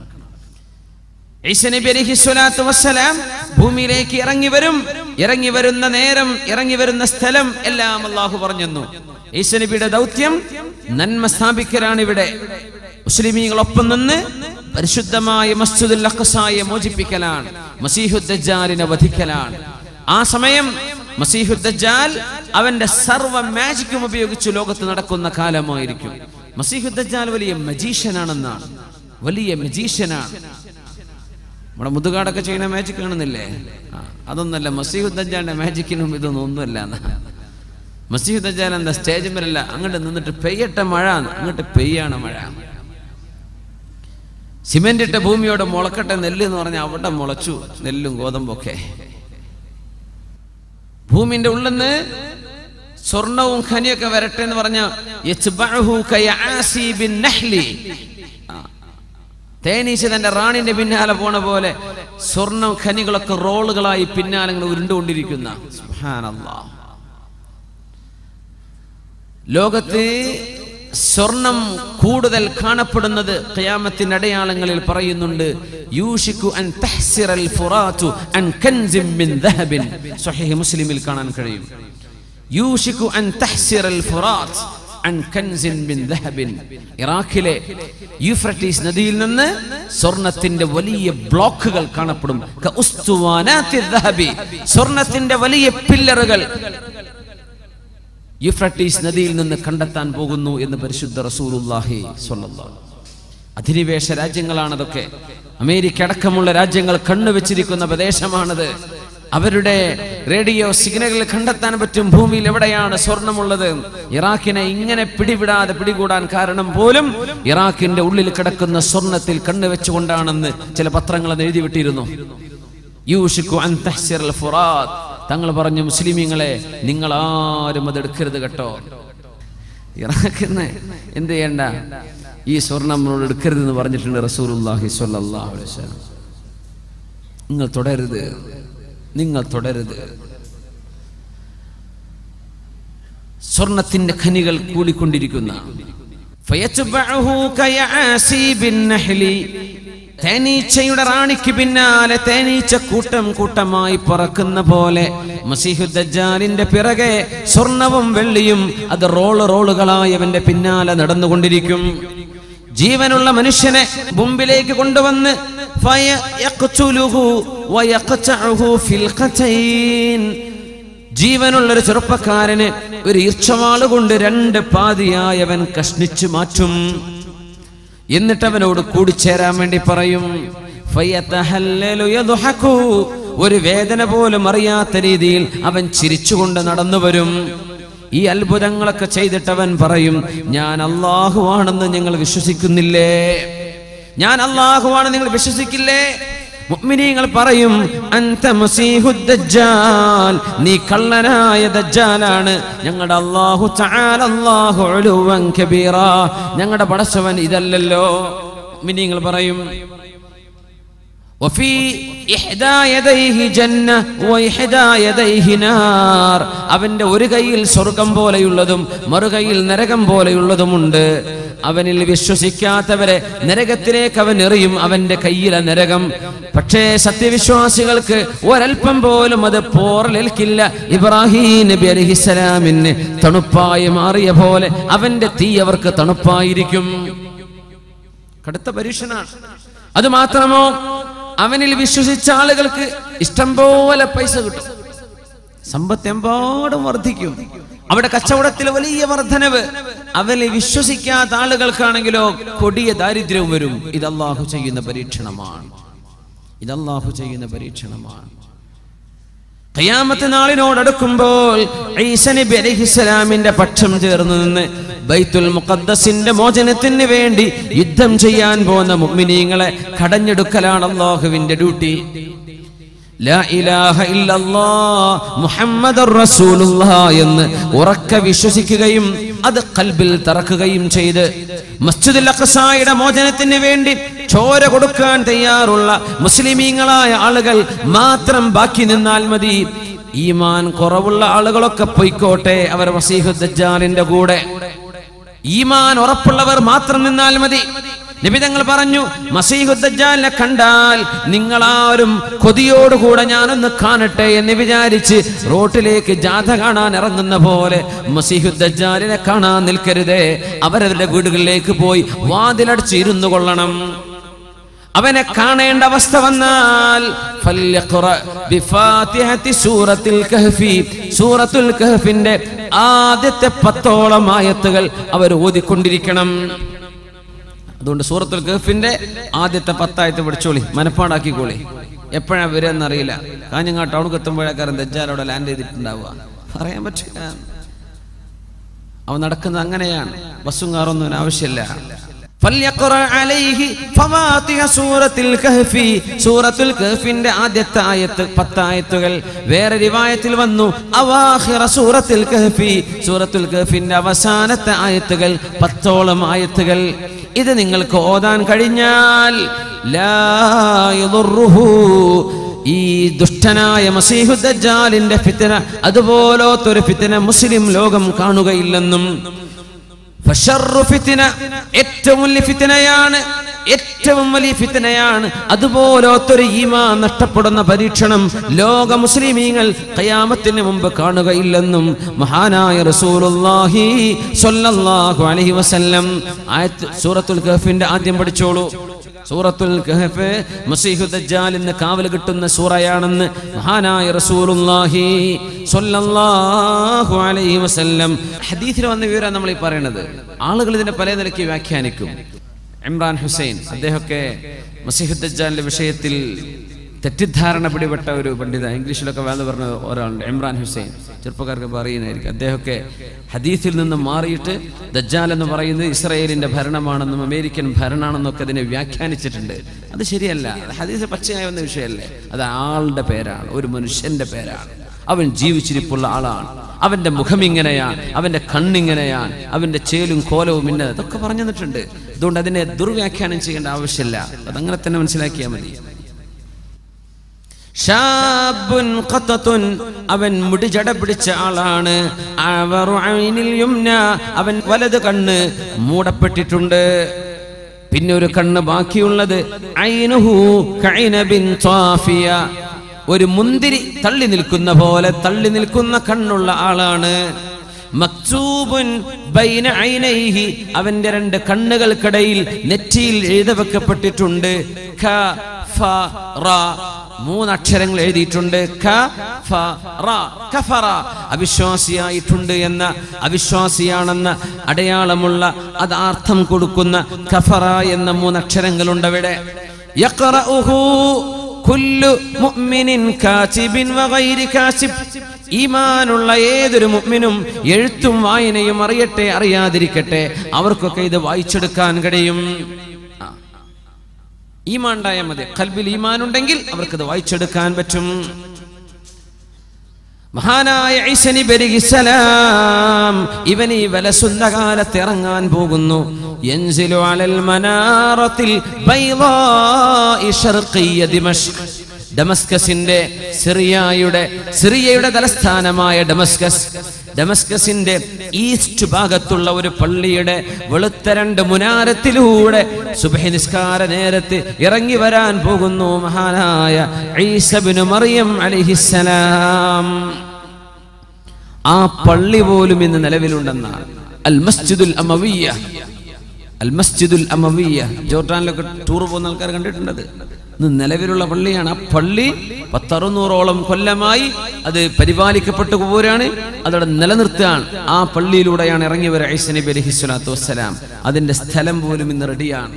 Speaker 1: ഈസ നബി അലൈഹിസ്സലാത്തു വസ്സലാം ഭൂമിയിലേക്ക് ഇറങ്ങി വരുന്ന നേരം, ഇറങ്ങി വരുന്ന സ്ഥലം എല്ലാം അല്ലാഹു പറഞ്ഞു. ഈസ നബിയുടെ ദൗത്യം നന്മ സ്ഥാപിക്കലാണ്. ഇവിടെ മുസ്ലിമീങ്ങളൊപ്പം നിന്ന് പരിശുദ്ധമായ മസ്ജിദുൽ അഖ്സയെ മോചിപ്പിക്കലാണ്, മസീഹുദ് ദജ്ജാലിനെ വധിക്കലാണ്. ആ സമയം മസീഹുദ് ദജ്ജാൽ അവന്റെ സർവ്വ മാജിക്കും ഉപയോഗിച്ച് ലോകത്ത് നടക്കുന്ന കാലമായിരിക്കും. മസീഹുദ് ദജ്ജാൽ വലിയ മജീഷ്യനാണെന്നാണ്, വലിയ മജീഷ്യനാണ്. നമ്മുടെ മുതുകാടൊക്കെ ചെയ്യുന്ന മാജിക് കാണുന്നില്ലേ, അതൊന്നല്ല മസീഹുദ് ദജ്ജാലിന്റെ മാജിക്കിനും ഇതൊന്നും ഒന്നുമല്ല. മസീഹുദ് ദജ്ജാൽ എന്താ, സ്റ്റേജ് മേലല്ല, അങ്ങോട്ട് നിന്നിട്ട് പെയ്യട്ടെ മഴ, അങ്ങോട്ട് പെയ്യാണ് മഴ. സിമെന്റ് ഇട്ട ഭൂമിയോട് മുളക്കട്ടെ നെല്ല് എന്ന് പറഞ്ഞാൽ അവിടെ മുളച്ചു നെല്ലും ഗോതമ്പൊക്കെ. ഭൂമിന്റെ ഉള്ളിൽ നിന്ന് സ്വർണവും ഖനിയൊക്കെ വരട്ടെ എന്ന് പറഞ്ഞ തേനീച്ച തന്റെ റാണിന്റെ പിന്നാലെ പോണ പോലെ സ്വർണ്ണ ഖനികളൊക്കെ റോളുകളായി പിന്നാലെ ഇങ്ങനെ ഉരുണ്ടുകൊണ്ടിരിക്കുന്ന സുബ്ഹാനല്ലാഹ്. ലോകത്ത് സ്വർണം കൂടുതൽ കാണപ്പെടുന്നത് ഖിയാമത്തിന്റെ അടയാളങ്ങളിൽ പറയുന്നുണ്ട്. യൂഷികു അൻ തഹ്സിറൽ ഫുറാതു അൻ കൻസിൻ മിൻ ദഹബിൻ. സ്വഹീഹ് മുസ്ലിമിൽ കാണാൻ കഴിയും. യൂഷികു അൻ തഹ്സിറൽ ഫുറാത്ത് അൻ കൻസിൻ മിൻ ദഹബിൻ. ഇറാഖിലെ യൂഫ്രട്ടീസ് നദിയിൽ നിന്ന് സ്വർണത്തിന്റെ വലിയ ബ്ലോക്കുകൾ കാണപ്പെടും. കഉസ്തുവാനാത്തി ദഹബി. സ്വർണത്തിന്റെ വലിയ പില്ലറുകൾ യൂഫ്രട്ടീസ് നദിയിൽ നിന്ന് കണ്ടെത്താൻ പോകുന്നു എന്ന് പരിശുദ്ധ റസൂലുള്ളാഹി സ്വല്ലല്ലാഹു. അധിനിവേശ രാജ്യങ്ങളാണതൊക്കെ. അമേരിക്ക അടക്കമുള്ള രാജ്യങ്ങൾ കണ്ണുവെച്ചിരിക്കുന്ന പ്രദേശമാണത്. അവരുടെ റേഡിയോ സിഗ്നലുകൾ കണ്ടെത്താൻ പറ്റും ഭൂമിയിൽ എവിടെയാണ് സ്വർണമുള്ളത്. ഇറാഖിനെ ഇങ്ങനെ പിടികൂടാൻ കാരണം പോലും ഇറാഖിന്റെ ഉള്ളിൽ കിടക്കുന്ന സ്വർണത്തിൽ കണ്ണുവെച്ചുകൊണ്ടാണെന്ന് ചില പത്രങ്ങൾ എഴുതി വിട്ടിരുന്നു. യൂഷികു അൻ തഹ്സിറൽ ഫുറാത്ത്. തങ്ങൾ പറഞ്ഞു, മുസ്ലിമീങ്ങളെ നിങ്ങൾ ആരും അതെടുക്കരുത് കേട്ടോ. ഇറാഖിന്ന് എന്ത് ചെയ്യണ്ട, ഈ സ്വർണം നമ്മളോട് എടുക്കരുതെന്ന് പറഞ്ഞിട്ടുണ്ട് റസൂലുള്ളാഹി സ്വല്ലല്ലാഹു അലൈഹി വസല്ലം. നിങ്ങൾ തുടരുത്, നിങ്ങൾ തുടരുത്. സ്വർണത്തിന്റെ ഖനികൾ കൂടിക്കൊണ്ടിരിക്കുന്ന തേനീച്ചയുടെ റാണിക്ക് പിന്നാലെ തേനീച്ച കൂട്ടം കൂട്ടമായി പറക്കുന്ന പോലെ മസീഹുദ് ദജ്ജാലിന്റെ പിറകെ സ്വർണവും വെള്ളിയും അത് റോളുകളായി അവന്റെ പിന്നാലെ നടന്നുകൊണ്ടിരിക്കും. ജീവനുള്ള മനുഷ്യനെ മുമ്പിലേക്ക് കൊണ്ടുവന്ന് ജീവനുള്ളൊരു ചെറുപ്പക്കാരന് ഒരു ഈർച്ചവാള് കൊണ്ട് 2 പാതിയായി അവൻ കഷ്ണിച്ചു മാറ്റും. എന്നിട്ട് അവനോട് കൂടിച്ചേരാൻ വേണ്ടി പറയും. ഒരു വേദന പോലും അറിയാത്ത രീതിയിൽ അവൻ ചിരിച്ചുകൊണ്ട് നടന്നു വരും. ഈ അത്ഭുതങ്ങളൊക്കെ ചെയ്തിട്ടവൻ പറയും, ഞാൻ അല്ലാഹുവാണെന്ന് നിങ്ങൾ വിശ്വസിക്കുന്നില്ലേ? ഞാൻ അല്ലാഹുവാണെന്ന് നിങ്ങൾ വിശ്വസിക്കില്ലേ? മുഅ്മിനീങ്ങൾ പറയും, അൻത മസീഹുദ് ദജ്ജാൽ, നീ കള്ളനായ ദജ്ജാലാണ്. ഞങ്ങളുടെ അല്ലാഹു തആല അല്ലാഹു ഉലുവൻ കബീറ, ഞങ്ങളുടെ പടച്ചവൻ ഇതല്ലല്ലോ. മുഅ്മിനീങ്ങൾ പറയും, വഫീ ഇഹ്ദാ യദൈഹി ജന്ന വഇഹ്ദാ യദൈഹി നാർ, അവന്റെ ഒരു കൈയിൽ സ്വർഗം പോലെയുള്ളതും മറുകൈയിൽ നരകം പോലെയുള്ളതുമുണ്ട്. അവനിൽ വിശ്വസിക്കാത്തവരെ നരകത്തിലേക്ക് അവൻ എറിയും, അവന്റെ കയ്യിലെ നരകം. പക്ഷേ സത്യവിശ്വാസികൾക്ക് ഒരൽപ്പം പോലും അത് പോറലേൽക്കില്ല. ഇബ്രാഹിം നബി അലൈഹിസ്സലാമിന് തണുപ്പായി മാറിയ പോലെ അവന്റെ തീ അവർക്ക് തണുപ്പായിരിക്കും. കടുത്ത പരീക്ഷണമാണ്. അത് മാത്രമോ, അവനിൽ വിശ്വസിച്ച ആളുകൾക്ക് ഇഷ്ടം പോലെ പൈസ കിട്ടും, സമ്പത്ത് എമ്പാടും വർദ്ധിക്കും, അവിടെ കച്ചവടത്തിൽ വലിയ വർധനവ്. അവനെ വിശ്വസിക്കാത്ത ആളുകൾക്കാണെങ്കിലോ കൊടിയ ദാരിദ്ര്യവും വരും. ഇത് അല്ലാഹു ചെയ്യുന്ന പരീക്ഷണമാണ്. ഖിയാമത്ത് നാളിനോടടുക്കുമ്പോൾ ഈസാ നബി അലൈഹിസ്സലാമിന്റെ പക്ഷം ചേർന്ന് നിന്ന് ബൈത്തുൽ മുഖദ്ദസിന്റെ മോചനത്തിന് വേണ്ടി യുദ്ധം ചെയ്യാൻ പോകുന്ന മുഅ്മിനീങ്ങളെ കടഞ്ഞെടുക്കലാണ് അല്ലാഹുവിന്റെ ഡ്യൂട്ടി. ലാ ഇലാഹ ഇല്ലല്ലാഹ് മുഹമ്മദുർ റസൂലുള്ളാഹ് എന്ന് ഉറക്കെ വിശ്വസിക്കുകയും അത് ഖൽബിൽ തറക്കുകയും ചെയ്ത് മസ്ജിദുൽ അഖ്സായുടെ മോചനത്തിന് വേണ്ടി ചോര കൊടുക്കാൻ തയ്യാറുള്ള മുസ്ലിമീങ്ങളായ ആളുകൾ മാത്രം ബാക്കി നിന്നാൽ മതി. ഈമാൻ കുറവുള്ള ആളുകളൊക്കെ പൊയ്ക്കോട്ടെ, അവർ മസീഹുദ് ദജ്ജാലിന്റെ കൂടെ. ഈമാൻ ഉറപ്പുള്ളവർ മാത്രം നിന്നാൽ മതി. നബി തങ്ങൾ പറഞ്ഞു, മസീഹുദ് ദജ്ജാലിനെ കണ്ടാൽ നിങ്ങളാരും കൊതിയോടുകൂടെ ഞാനൊന്ന് കാണട്ടെ എന്ന് വിചാരിച്ച് റോട്ടിലേക്ക് ജാഥ കാണാൻ ഇറങ്ങുന്ന പോലെ മസീഹുദ് ദജ്ജാലിനെ കാണാൻ നിൽക്കരുതേ. അവരവരുടെ വീടുകളിലേക്ക് പോയി വാതിലടച്ച് ഇരുന്നു കൊള്ളണം. അവനെ കാണേണ്ട അവസ്ഥ വന്നാൽ സൂറത്തുൽ കഹ്ഫിന്റെ ആദ്യത്തെ 10ഓളം ആയത്തുകൾ അവർ ഓതിക്കൊണ്ടിരിക്കണം. അതുകൊണ്ട് സൂറത്തുൽ കഹ്ഫിന്റെ ആദ്യത്തെ 10 ആയത്ത് പഠിച്ചോളി, മനപ്പാടാക്കിക്കോളി. എപ്പോഴാ വരെന്നറിയില്ല. കാഞ്ഞങ്ങാട്ട് ടൗണിൽ എത്തുമ്പോഴേക്കാരൻ ദജ്ജാൽ അവിടെ ലാൻഡ് ചെയ്തിട്ടുണ്ടാവുക, പറയാൻ പറ്റില്ല. അവൻ നടക്കുന്നത് അങ്ങനെയാണ്. ബസ്സും കാറൊന്നും ആവശ്യമില്ല. സൂറത്തുൽ കഹ്ഫിന്റെ ആദ്യത്തെ ആയത്ത് 10 ആയത്തുകൾ. വേറെ റിവായത്തിൽ വന്നു അവാഖിറ സൂറത്തുൽ കഹ്ഫി, സൂറത്തുൽ കഹ്ഫിന്റെ അവസാനത്തെ ആയത്തുകൾ 10ഓളം ആയത്തുകൾ. ഇത് നിങ്ങൾക്ക് ഓതാൻ കഴിഞ്ഞാൽ ലാ യദുറുഹു, ഈ ദുഷ്ടനായ മസീഹുദ് ദജ്ജാലിന്റെ ഫിത്ന, അതുപോലത്തൊരു ഫിത്ന മുസ്ലിം ലോകം കാണുകയില്ലെന്നും, ഫശർറു ഫിത്ന, ഏറ്റവും വലിയ ഫിത്നയാണ്, ഏറ്റവും വലിയ ഫിത്നയാണ്, അതുപോലത്തൊരു ഈമാൻ നഷ്ടപ്പെടുന്ന പരീക്ഷണം ലോക മുസ്ലിമീങ്ങൾ ഖിയാമത്തിന് മുമ്പ് കാണുകയില്ലെന്നും മഹാനായ റസൂലുള്ളാഹി സ്വല്ലല്ലാഹു അലൈഹി വസല്ലം ആയത്ത് സൂറത്തുൽ കഹ്ഫിന്റെ ആദ്യം പഠിച്ചോളൂ. സൂറത്തുൽ കഹ്ഫ് മസീഹുദ് ദജ്ജാലിന് കാവൽ കിട്ടുന്ന സൂറയാണെന്ന് മഹാനായ റസൂലുള്ളാഹി സ്വല്ലല്ലാഹു അലൈഹി വസല്ലം ഹദീസിൽ വന്ന വിവരം നമ്മൾ ഈ പറയുന്നത്. ആളുകൾ ഇതിനെ പല നിലയ്ക്ക് വ്യാഖ്യാനിക്കും. ഇമ്രാൻ ഹുസൈൻ, അദ്ദേഹമൊക്കെ മസീഹുദ് ദജ്ജാലിന്റെ വിഷയത്തിൽ തെറ്റിദ്ധാരണ പിടിപെട്ട ഒരു പണ്ഡിത, ഇംഗ്ലീഷിലൊക്കെ വേണ്ട പറഞ്ഞ ഒരാളുണ്ട്, ഇമ്രാൻ ഹുസൈൻ. ചെറുപ്പക്കാർക്ക് പറയുന്നതായിരിക്കും. അദ്ദേഹമൊക്കെ ഹദീസിൽ നിന്ന് മാറിയിട്ട് ദജ്ജാൽ എന്ന് പറയുന്നത് ഇസ്രായേലിന്റെ ഭരണമാണെന്നും അമേരിക്കൻ ഭരണമാണെന്നും ഒക്കെ അതിനെ വ്യാഖ്യാനിച്ചിട്ടുണ്ട്. അത് ശരിയല്ല. ഹദീസ് പച്ചയായ വന്ന വിഷയമല്ലേ. അത് ആളുടെ പേരാണ്, ഒരു മനുഷ്യന്റെ പേരാണ്. അവൻ ജീവിച്ചിരിപ്പുള്ള ആളാണ്. അവന്റെ മുഖം ഇങ്ങനെയാണ്, അവന്റെ കണ്ണിങ്ങനെയാണ്, അവന്റെ ചേലും കോലവും ഇന്നത്, ഇതൊക്കെ പറഞ്ഞു തന്നിട്ടുണ്ട്. അതുകൊണ്ട് അതിനെ ദുർവ്യാഖ്യാനം ചെയ്യേണ്ട ആവശ്യമില്ല. അതങ്ങനെ തന്നെ മനസ്സിലാക്കിയാൽ മതി. ഷാബുൻ ഖത്തത്തുൻ, അവൻ മുടി ജട പിടിച്ച ആളാണ്. അവൻ വലത് കണ്ണ് മൂടപ്പെട്ടിട്ടുണ്ട്. പിന്നെ ഒരു കണ്ണ് ബാക്കിയുള്ളത് ഐനുഹു കൈനബിൻ ത്വാഫിയ, ഒരു മുന്തിരി തള്ളി നിൽക്കുന്ന പോലെ തള്ളി നിൽക്കുന്ന കണ്ണുള്ള ആളാണ്. മക്തൂബുൻ ബൈന ഐനൈഹി, അവന്റെ രണ്ട് കണ്ണുകൾക്കിടയിൽ നെറ്റിയിൽ എഴുതവെക്കപ്പെട്ടിട്ടുണ്ട് ഖ ഫ റ, മൂന്നക്ഷരങ്ങൾ എഴുതിയിട്ടുണ്ട് ഖ ഫ റ, കഫറ, അവിശ്വാസിയായിട്ടുണ്ട് എന്ന, അവിശ്വാസിയാണെന്ന അടയാളമുള്ള അത് അർത്ഥം കൊടുക്കുന്ന കഫറ എന്ന മൂന്നക്ഷരങ്ങളുണ്ട് അവിടെ. യഖറഉഹു കുല്ലു മുഅ്മിനിൻ കാതിബിൻ വഗൈരി കാതിബ്, ഈമാനുള്ള ഏതൊരു മുഅ്മിനും എഴുത്തും വായനയും അറിയട്ടെ അറിയാതിരിക്കട്ടെ അവർക്കൊക്കെ ഇത് വായിച്ചെടുക്കാൻ കഴിയും. ഈമാൻ ഉണ്ടായാൽ മതി, ഖൽബിൽ ഈമാൻ ഉണ്ടെങ്കിൽ അവർക്കത് വായിച്ചെടുക്കാൻ പറ്റും. മഹാനായ ഈസാ നബി അലൈഹിസ്സലാം ഇവൻ ഈ വലസുന്നകാലത്ത് ഇറങ്ങാൻ പോകുന്നു. യൻസിലു അലൽ മനാറത്തിൽ ബൈളാഇ ശർഖിയ ദിമഷ്ക്, ഡമസ്കസിന്റെ സിറിയയുടെ തലസ്ഥാനമായ ഡമസ്കസിന്റെ ഈസ്റ്റ് ഭാഗത്തുള്ള ഒരു പള്ളിയുടെ വെളുത്ത രണ്ട് മുനാരത്തിലൂടെ സുബ്ഹി നിസ്കാര നേരത്ത് ഇറങ്ങി വരാൻ പോകുന്നു മഹാനായ ഈസാ ഇബ്നു മറിയം അലൈഹിസ്സലാം. ആ പള്ളി പോലും ഇന്ന് നിലവിലുണ്ടെന്നാണ്. അൽ മസ്ജിദുൽ അമവിയ്യ, ജോർഡാനിലൊക്കെ ടൂർ പോകുന്ന ആൾക്കാർ കണ്ടിട്ടുണ്ടത്. ഇന്ന് നിലവിലുള്ള പള്ളിയാണ്. ആ പള്ളി 100-600ഓളം കൊല്ലമായി അത് പരിപാലിക്കപ്പെട്ടു പോരാണ്, അതവിടെ നിലനിർത്തുകയാണ്. ആ പള്ളിയിലൂടെയാണ് ഇറങ്ങി വരിക ഈസാ നബി അലൈഹിസ്സലാത്തു വസ്സലാം. അതിന്റെ സ്ഥലം പോലും ഇന്ന് റെഡിയാണ്.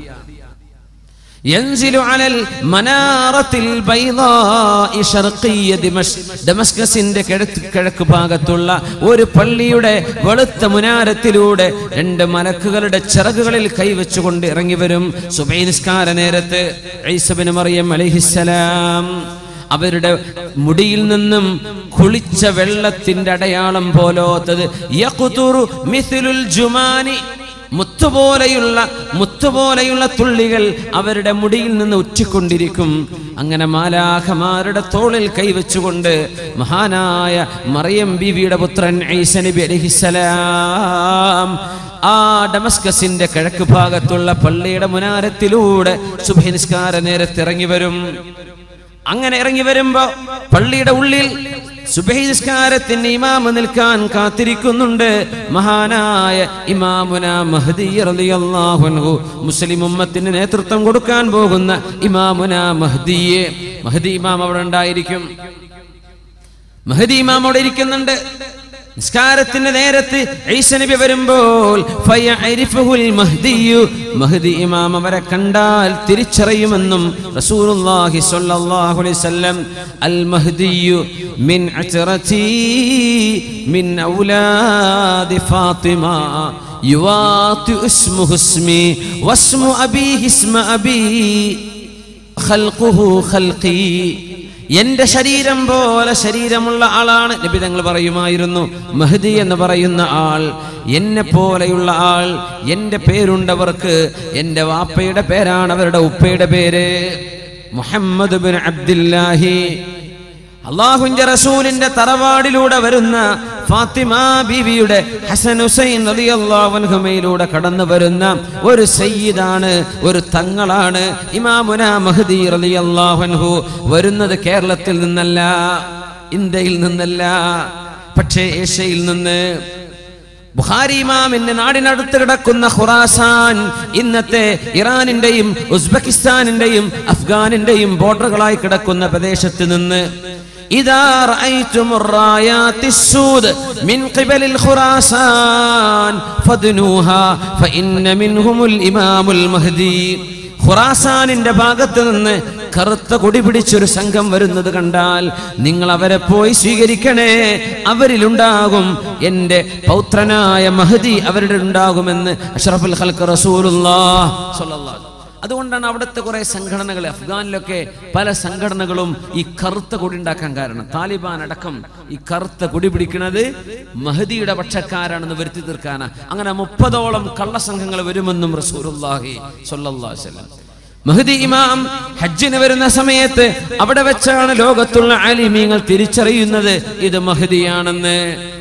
Speaker 1: യൻസിലു അലൽ മനാറത്തിൽ ബൈളാഇ ശർഖിയ ദിമഷ്ക്, ഡമസ്കസിന്റെ കിഴക്ക് ഭാഗത്തുള്ള ഒരു പള്ളിയുടെ വെളുത്ത മുനാരത്തിലൂടെ രണ്ട് മലക്കുകളുടെ ചിറകുകളിൽ കൈവച്ചുകൊണ്ട് ഇറങ്ങി വരും സുബഹി നിസ്കാര നേരത്ത്. ഈസാ ഇബ്നു മറിയം അലൈഹിസ്സലാം അവരുടെ മുടിയിൽ നിന്നും കുളിച്ച വെള്ളത്തിന്റെ അടയാളം പോലോത്തത് യഖ്തുറു മിസ്ലുൽ ജുമാനി, മുത്തുപോലെയുള്ള തുള്ളികൾ അവരുടെ മുടിയിൽ നിന്ന് ഉറ്റിക്കൊണ്ടിരിക്കും. അങ്ങനെ മാലാഖമാരുടെ തോളിൽ കൈവച്ചുകൊണ്ട് മഹാനായ മറിയം ബീവിയുടെ പുത്രൻ ഈസാ നബി അലൈഹിസ്സലാം ആ ഡമസ്കസിന്റെ കിഴക്ക് ഭാഗത്തുള്ള പള്ളിയുടെ മുനാരത്തിലൂടെ സുബ്ഹി നിസ്കാര നേരത്ത് ഇറങ്ങി വരും. അങ്ങനെ ഇറങ്ങി വരുമ്പോ പള്ളിയുടെ ഉള്ളിൽ സുബ്ഹി നിസ്കാരത്തിന് ഇമാമ നിൽക്കാൻ കാത്തിരിക്കുന്നുണ്ട് മഹാനായ ഇമാമുന മഹ്ദി റളിയല്ലാഹു അൻഹു. മുസ്ലിം ഉമ്മത്തിന് നേതൃത്വം കൊടുക്കാൻ പോകുന്ന ഇമാമുന മഹ്ദി ഇമാം അവിടെ ഉണ്ടായിരിക്കും. മഹ്ദി ഇമാം അവിടെ ഇരിക്കുന്നുണ്ട്. നിസ്കാരത്തിന്റെ നേരത്ത് ഈസാ നബി വരുമ്പോൾ ഫയഅരിഫുൽ മഹ്ദിയു, മഹ്ദി ഇമാം അവരെ കണ്ടാൽ തിരിച്ചറിയുമെന്നും റസൂലുള്ളാഹി സ്വല്ലല്ലാഹു അലൈഹി വസല്ലം അൽ മഹ്ദിയു മിൻ അത്റതി മിൻ ഔലാദി ഫാത്തിമ യുവാതി ഇസ്മുഹു ഇസ്മി വസ്മു അബീഹി ഇസ്മ അബീ ഖൽഖുഹു ഖൽഖി, എന്റെ ശരീരം പോലെ ശരീരമുള്ള ആളാണ്. നബി തങ്ങൾ പറയുമായിരുന്നു മഹ്ദി എന്ന് പറയുന്ന ആൾ എന്നെ പോലെയുള്ള ആൾ, എന്റെ പേരുണ്ടവർക്ക്, എന്റെ വാപ്പയുടെ പേരാണ് അവരുടെ ഉപ്പയുടെ പേര്, മുഹമ്മദ് ബിൻ അബ്ദുല്ലാഹി. അല്ലാഹുവിന്റെ റസൂലിന്റെ തറവാടിലൂടെ വരുന്ന ഫാത്തിമ ബീവിയുടെ ഹസൻ ഹുസൈൻ റളിയല്ലാഹു അൻഹുമയിലൂടെ കടന്നു വരുന്ന ഒരു സയ്യിദാണ്, ഒരു തങ്ങളാണ് ഇമാമുന മഹ്ദി റളിയല്ലാഹു അൻഹു. വരുന്നത് കേരളത്തിൽ നിന്നല്ല, ഇന്ത്യയിൽ നിന്നല്ല, പക്ഷേ ഏഷ്യയിൽ നിന്ന്. ബുഖാരി ഇമാമിന്റെ നാടിനടുത്ത് കിടക്കുന്ന ഖുറാസാൻ, ഇന്നത്തെ ഇറാനിന്റെയും ഉസ്ബെക്കിസ്ഥാനിന്റെയും അഫ്ഗാനിന്റെയും ബോർഡറുകളായി കിടക്കുന്ന പ്രദേശത്ത് നിന്ന് ഇദാ റഅയ്തുമുർ റായാത്തിസ്സൂദ് മിൻ ഖിബലിൽ ഖുറാസാൻ ഫദ്നൂഹാ ഫഇന്ന മിൻഹുമുൽ ഇമാമുൽ മഹ്ദി. ഖുറാസാനിന്റെ ഭാഗത്ത് നിന്ന് കറുത്ത കൊടി പിടിച്ചൊരു സംഘം വരുന്നത് കണ്ടാൽ നിങ്ങൾ അവരെ പോയി സ്വീകരിക്കണേ, അവരിലുണ്ടാകും എന്റെ പൗത്രനായ മഹ്ദി, അവരുടെ ഉണ്ടാകുമെന്ന് അഷ്റഫുൽ ഖൽഖ് റസൂലുള്ളാഹി സ്വല്ലല്ലാഹു അലൈഹി. അതുകൊണ്ടാണ് അവിടുത്തെ കുറെ സംഘടനകൾ, അഫ്ഗാനിലൊക്കെ പല സംഘടനകളും ഈ കറുത്ത കൊടി ഉണ്ടാക്കാൻ കാരണം. താലിബാൻ അടക്കം ഈ കറുത്ത കൊടി പിടിക്കുന്നത് മഹ്ദിയുടെ പക്ഷക്കാരാണെന്ന് വരുത്തി തീർക്കാനാ. അങ്ങനെ 30ഓളം കള്ളസംഘങ്ങൾ വരുമെന്നും റസൂലുള്ളാഹി സ്വല്ലല്ലാഹു അലൈഹി വസല്ലം. മഹ്ദി ഇമാം ഹജ്ജിന് വരുന്ന സമയത്ത് അവിടെ വെച്ചാണ് ലോകത്തുള്ള ആലിമീങ്ങൾ തിരിച്ചറിയുന്നത് ഇത് മഹ്ദിയാണെന്ന്.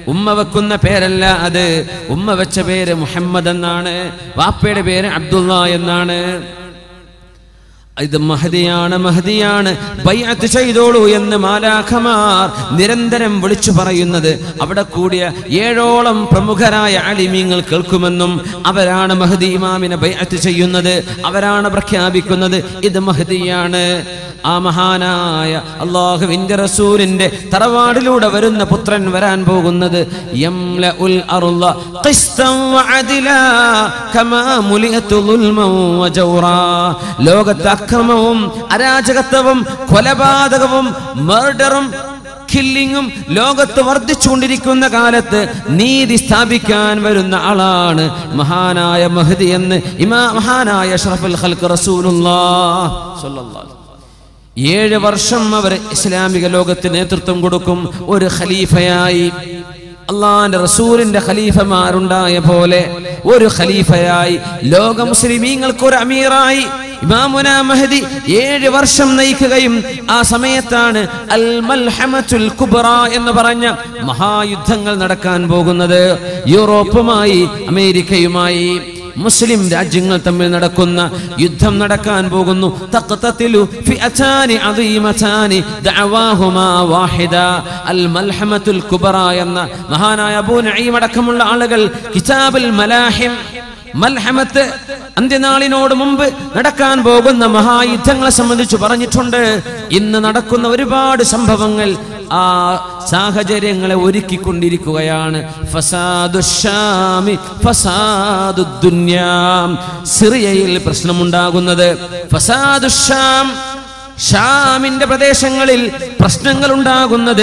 Speaker 1: ഉമ്മ വെക്കുന്ന പേരല്ല അത്. ഉമ്മ വെച്ച പേര് മുഹമ്മദ് എന്നാണ്, വാപ്പയുടെ പേര് അബ്ദുള്ള എന്നാണ്. ഇത് മഹദിയാണ്, മഹദിയാണ്, ബൈഅത്ത് ചെയ്തോളൂ എന്ന് മാലാഖമാർ നിരന്തരം വിളിച്ചു പറയുന്നത് അവിടെ കൂടിയ 7ഓളം പ്രമുഖരായ ആലിമീങ്ങൾ കേൾക്കുമെന്നും അവരാണ് മഹദി ഇമാമിനെ ബൈഅത്ത് ചെയ്യുന്നത്, അവരാണ് പ്രഖ്യാപിക്കുന്നത് ഇത് മഹദിയാണ്. ആ മഹാനായ അല്ലാഹുവിന്റെ റസൂലിന്റെ തറവാടിലൂടെ വരുന്ന പുത്രൻ വരാൻ പോകുന്നത് യംലഉൽ അർള ഖിസ്തൻ വഅദിലാ കമാ മുലിഅതു ദുൽമൻ വജൗറാ. ലോകത്തെ അക്രമവും അരാജകത്വവും കൊലപാതകവും മർഡറും കില്ലിങ്ങും ലോകത്ത് വർദ്ധിച്ചുകൊണ്ടിരിക്കുന്ന കാലത്ത് നീതി സ്ഥാപിക്കാൻ വരുന്ന ആളാണ് മഹാനായ മഹ്ദി എന്ന് മഹാനായ അഷ്റഫുൽ ഖൽഖ് റസൂലുള്ളാഹ് സ്വല്ലല്ലാഹു അലൈഹി വസല്ലം. 7 വർഷം അവർ ഇസ്ലാമിക ലോകത്തിന് നേതൃത്വം കൊടുക്കും. ഒരു ഖലീഫയായി, അള്ളാന്റെ റസൂലിന്റെ ഖലീഫമാരുണ്ടായ പോലെ ഒരു ഖലീഫയായി, ലോക മുസ്ലിമീങ്ങൾക്ക് ഒരു അമീറായി ഇമാമുന മഹദി 7 വർഷം നയിക്കുകയും ആ സമയത്താണ് അൽ മൽഹമത്തുൽ കുബ്ര എന്ന് പറഞ്ഞ മഹായുദ്ധങ്ങൾ നടക്കാൻ പോകുന്നത്. യൂറോപ്പുമായി അമേരിക്കയുമായി മുസ്ലിം രാജ്യങ്ങൾ തമ്മിൽ നടക്കുന്ന യുദ്ധം നടക്കാൻ പോകുന്നു. തഖ്തതിലു ഫിഅതാനി അദീമതാനി ദഅവാഹുമാ വാഹിദ. അൽ മൽഹമത്തുൽ കുബ്ര എന്ന മഹാനായ അബൂ നഈം അടക്കമുള്ള ആളുകൾ കിതാബുൽ മലാഹിം, മൽഹമത്ത് അന്ത്യനാളിനോട് മുമ്പ് നടക്കാൻ പോകുന്ന മഹായുദ്ധങ്ങളെ സംബന്ധിച്ച് പറഞ്ഞിട്ടുണ്ട്. ഇന്ന് നടക്കുന്ന ഒരുപാട് സംഭവങ്ങൾ ആ സാഹചര്യങ്ങളെ ഒരുക്കിക്കൊണ്ടിരിക്കുകയാണ്. ഫസാദുശ്ശാമി ഫസാദുദ്ദുന്യാ. സിറിയയിൽ പ്രശ്നമുണ്ടാകുന്നത് ഫസാദുശ്ശാം, ഷാമിന്റെ പ്രദേശങ്ങളിൽ പ്രശ്നങ്ങൾ ഉണ്ടാകുന്നത്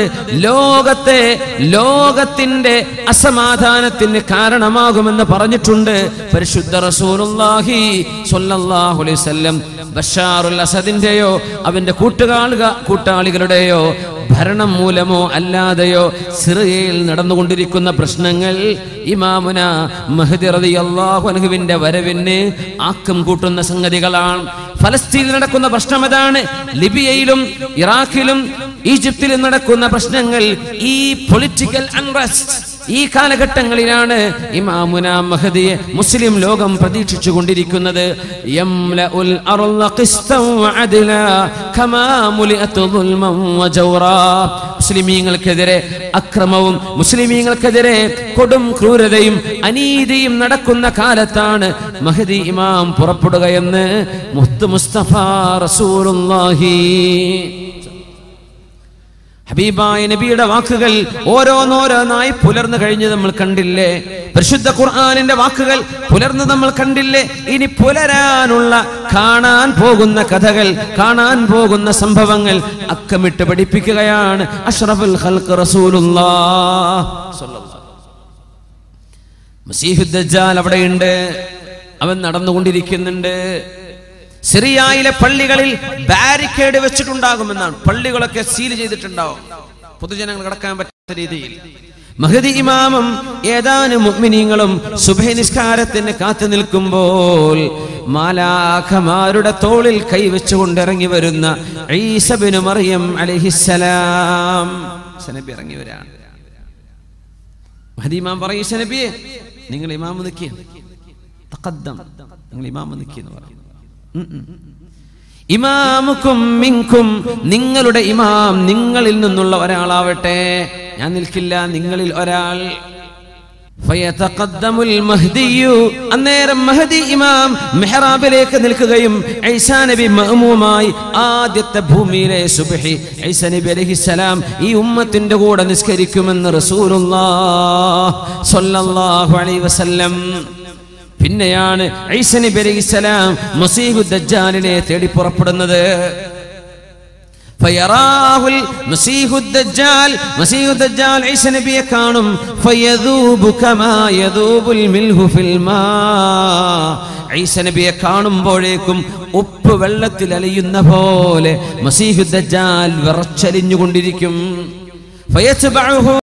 Speaker 1: ലോകത്തിന്റെ അസമാധാനത്തിന് കാരണമാകുമെന്ന് പറഞ്ഞിട്ടുണ്ട് പരിശുദ്ധ റസൂലുള്ളാഹി സ്വല്ലല്ലാഹു അലൈഹി വസല്ലം. ബഷാറുൽ അസദിന്റെയോ അവന്റെ കൂട്ടാളികളുടെയോ ഭരണം മൂലമോ അല്ലാതെയോ സിറിയയിൽ നടന്നുകൊണ്ടിരിക്കുന്ന പ്രശ്നങ്ങൾ ഇമാമുന മഹ്ദി റളിയല്ലാഹു അൻഹുവിന്റെ വരവിന് ആക്കം കൂട്ടുന്ന സംഗതികളാണ്. ഫലസ്തീനിൽ നടക്കുന്ന പ്രശ്നം അതാണ്. ലിബിയയിലും ഇറാഖിലും ഈജിപ്തിലും നടക്കുന്ന പ്രശ്നങ്ങൾ, ഈ പൊളിറ്റിക്കൽ അൺറസ്റ്റ്, ഈ കാലഘട്ടങ്ങളിലാണ് ഇമാമുന മഹദിയെ മുസ്ലിം ലോകം പ്രതീക്ഷിച്ചു കൊണ്ടിരിക്കുന്നത്. യംലഉൽ അർള ഖിസ്തൻ വഅദ്ലാ കമാ മുലിഅതു ദുൽമൻ വജൗറാ. മുസ്ലിമീങ്ങൾക്കെതിരെ അക്രമവും മുസ്ലിമീങ്ങൾക്കെതിരെ കൊടും ക്രൂരതയും അനീതിയും നടക്കുന്ന കാലത്താണ് മഹദി ഇമാം പുറപ്പെടുകയെന്ന് മുഹമ്മദ് മുസ്തഫ റസൂലുള്ളാഹി. ഹബീബായ നബിയുടെ വാക്കുകൾ ഓരോന്നോരോന്നായി പുലർന്നു കഴിഞ്ഞ് നമ്മൾ കണ്ടില്ലേ? പരിശുദ്ധ ഖുർആനിന്റെ വാക്കുകൾ പുലർന്ന് നമ്മൾ കണ്ടില്ലേ? ഇനി പുലരാനുള്ള, കാണാൻ പോകുന്ന കഥകൾ, കാണാൻ പോകുന്ന സംഭവങ്ങൾ അക്കമിട്ട് പഠിപ്പിക്കുകയാണ് അഷ്റഫുൽ ഖൽഖ് റസൂലുള്ളാഹ് സ്വല്ലല്ലാഹു അലൈഹി വസല്ലം. മസീഹുദ് ദജ്ജാൽ അവിടെയുണ്ട്, അവൻ നടന്നുകൊണ്ടിരിക്കുന്നുണ്ട്. സിറിയയിലെ പള്ളികളിൽ ബാരിക്കേഡ് വെച്ചിട്ടുണ്ടാകുമെന്നാണ്. പള്ളികളൊക്കെ സീൽ ചെയ്തിട്ടുണ്ടാവും, പൊതുജനങ്ങൾ കടക്കാൻ പറ്റാത്ത രീതിയിൽ. മഹദി ഇമാമും ഏതാനും മുഅ്മിനീങ്ങളും സുബ്ഹി നിസ്കാരത്തിന് കാത്തു നിൽക്കുമ്പോൾ മാലാഖമാരുടെ തോളിൽ കൈവച്ചുകൊണ്ട് ഇറങ്ങി വരുന്ന ഈസ ഇബ്നു മറിയം അലൈഹിസ്സലാം നബി ഇറങ്ങി വരാണ്. മഹദി ഇമാം പറയും, ഈസ നബിയെ നിങ്ങൾ ഇമാം നിൽക്കുക, തഖദ്ദം, നിങ്ങൾ ഇമാം നിൽക്കുക എന്ന് പറയും. ഇമാമുക്കും മിൻകും, നിങ്ങളുടെ ഇമാം നിങ്ങളിൽ നിന്നുള്ള ഒരാളാവട്ടെ, ഞാൻ നിൽക്കില്ല, നിങ്ങളിൽ ഒരാൾ. ഫയതഖദ്ദമുൽ മഹ്ദിയു, അന്നേരം മഹദി ഇമാം മിഹ്റാബിലേക്ക് നിൽക്കുകയും ഈസാ നബി മഅ്മൂമായി ആദ്യത്തെ ഭൂമിയിലെ സുബ്ഹി ഈസാ നബി അലൈഹിസ്സലാം ഈ ഉമ്മത്തിന്റെ കൂടെ നിസ്കരിക്കുമെന്ന് റസൂലുള്ളാഹ് സ്വല്ലല്ലാഹു അലൈഹി വസല്ലം. പിന്നെയാണ് ഈസാ നബി അലൈഹിസ്സലാം മസീഹുദ് ദജ്ജാലിനെ തേടി പുറപ്പെടുന്നത്. ഫയറാഹുൽ മസീഹുദ് ദജ്ജാൽ, മസീഹുദ് ദജ്ജാൽ ഈസാ നബിയെ കാണും. ഫയദൂബു കമാ യദൂബുൽ മിൽഹു ഫിൽ മാ, ഈസാ നബിയെ കാണുമ്പോഴേക്കും ഉപ്പ് വെള്ളത്തിൽ അലിയുന്ന പോലെ മസീഹുദ് ദജ്ജാൽ വിറച്ചലിഞ്ഞുകൊണ്ടിരിക്കും. ഫയത്ബഉഹു